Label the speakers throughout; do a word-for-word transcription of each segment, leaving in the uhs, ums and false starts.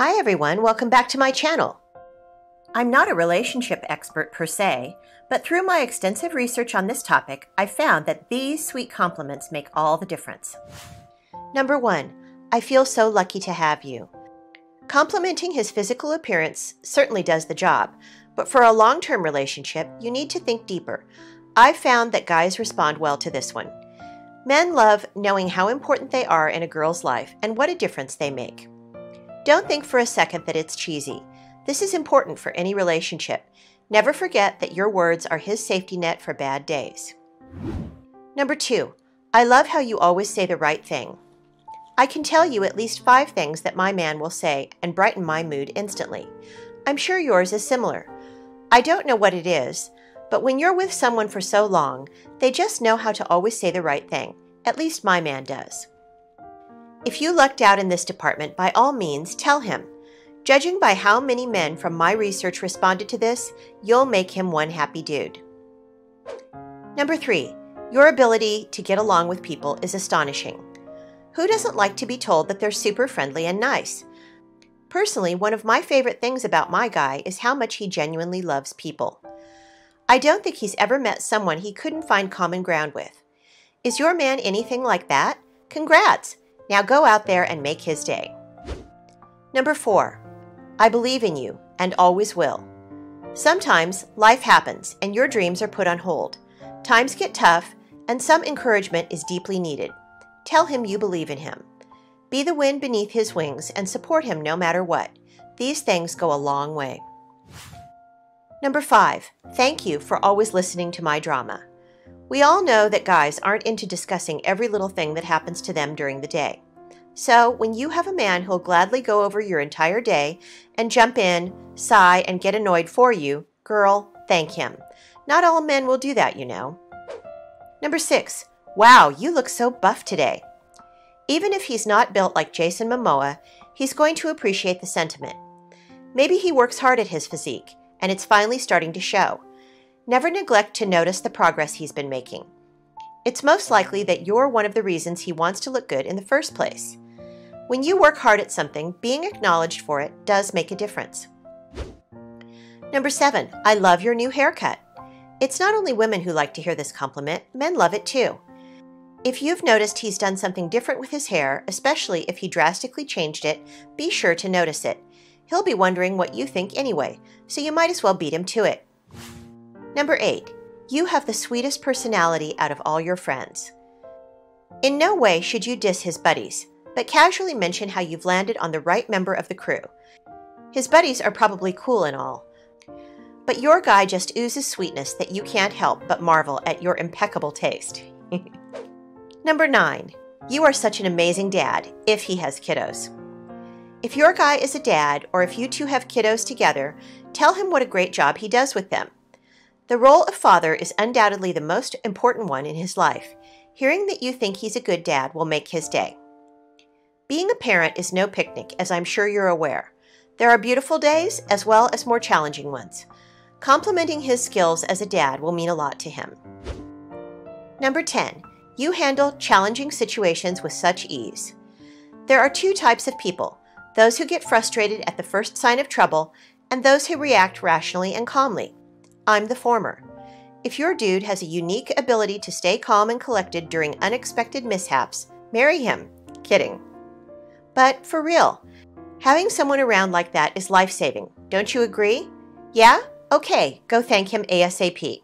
Speaker 1: Hi everyone, welcome back to my channel. I'm not a relationship expert per se, but through my extensive research on this topic, I found that these sweet compliments make all the difference. Number one, I feel so lucky to have you. Complimenting his physical appearance certainly does the job, but for a long-term relationship, you need to think deeper. I've found that guys respond well to this one. Men love knowing how important they are in a girl's life and what a difference they make. Don't think for a second that it's cheesy. This is important for any relationship. Never forget that your words are his safety net for bad days. Number two, I love how you always say the right thing. I can tell you at least five things that my man will say and brighten my mood instantly. I'm sure yours is similar. I don't know what it is, but when you're with someone for so long, they just know how to always say the right thing. At least my man does. If you lucked out in this department, by all means, tell him. Judging by how many men from my research responded to this, you'll make him one happy dude. Number three, your ability to get along with people is astonishing. Who doesn't like to be told that they're super friendly and nice? Personally, one of my favorite things about my guy is how much he genuinely loves people. I don't think he's ever met someone he couldn't find common ground with. Is your man anything like that? Congrats! Now go out there and make his day. Number four, I believe in you and always will. Sometimes life happens and your dreams are put on hold. Times get tough and some encouragement is deeply needed. Tell him you believe in him. Be the wind beneath his wings and support him no matter what. These things go a long way. Number five, thank you for always listening to my drama. We all know that guys aren't into discussing every little thing that happens to them during the day. So when you have a man who'll gladly go over your entire day and jump in, sigh, and get annoyed for you, girl, thank him. Not all men will do that, you know. Number six, wow, you look so buff today. Even if he's not built like Jason Momoa, he's going to appreciate the sentiment. Maybe he works hard at his physique, and it's finally starting to show. Never neglect to notice the progress he's been making. It's most likely that you're one of the reasons he wants to look good in the first place. When you work hard at something, being acknowledged for it does make a difference. Number seven, I love your new haircut. It's not only women who like to hear this compliment, men love it too. If you've noticed he's done something different with his hair, especially if he drastically changed it, be sure to notice it. He'll be wondering what you think anyway, so you might as well beat him to it. Number eight, you have the sweetest personality out of all your friends. In no way should you diss his buddies, but casually mention how you've landed on the right member of the crew. His buddies are probably cool and all, but your guy just oozes sweetness that you can't help but marvel at your impeccable taste. Number nine, you are such an amazing dad, if he has kiddos. If your guy is a dad, or if you two have kiddos together, tell him what a great job he does with them. The role of father is undoubtedly the most important one in his life. Hearing that you think he's a good dad will make his day. Being a parent is no picnic, as I'm sure you're aware. There are beautiful days as well as more challenging ones. Complimenting his skills as a dad will mean a lot to him. Number ten, you handle challenging situations with such ease. There are two types of people, those who get frustrated at the first sign of trouble and those who react rationally and calmly. I'm the former. If your dude has a unique ability to stay calm and collected during unexpected mishaps, marry him. Kidding. But for real, having someone around like that is life-saving. Don't you agree? Yeah? Okay, go thank him ASAP.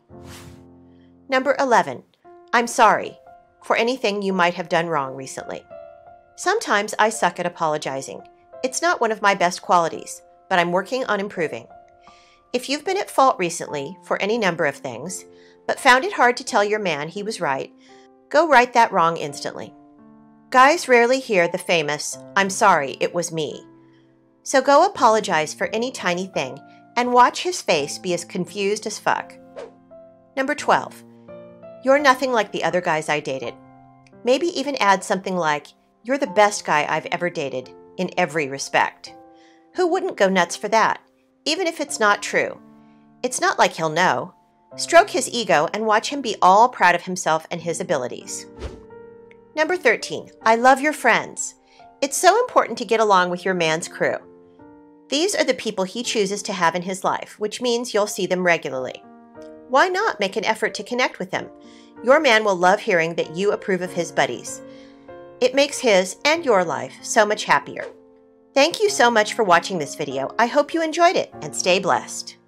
Speaker 1: Number eleven, I'm sorry for anything you might have done wrong recently. Sometimes I suck at apologizing. It's not one of my best qualities, but I'm working on improving. If you've been at fault recently for any number of things, but found it hard to tell your man he was right, go right that wrong instantly. Guys rarely hear the famous, I'm sorry, it was me. So go apologize for any tiny thing and watch his face be as confused as fuck. Number twelve, you're nothing like the other guys I dated. Maybe even add something like, you're the best guy I've ever dated, in every respect. Who wouldn't go nuts for that? Even if it's not true. It's not like he'll know. Stroke his ego and watch him be all proud of himself and his abilities. Number thirteen, I love your friends. It's so important to get along with your man's crew. These are the people he chooses to have in his life, which means you'll see them regularly. Why not make an effort to connect with them? Your man will love hearing that you approve of his buddies. It makes his and your life so much happier. Thank you so much for watching this video. I hope you enjoyed it, and stay blessed.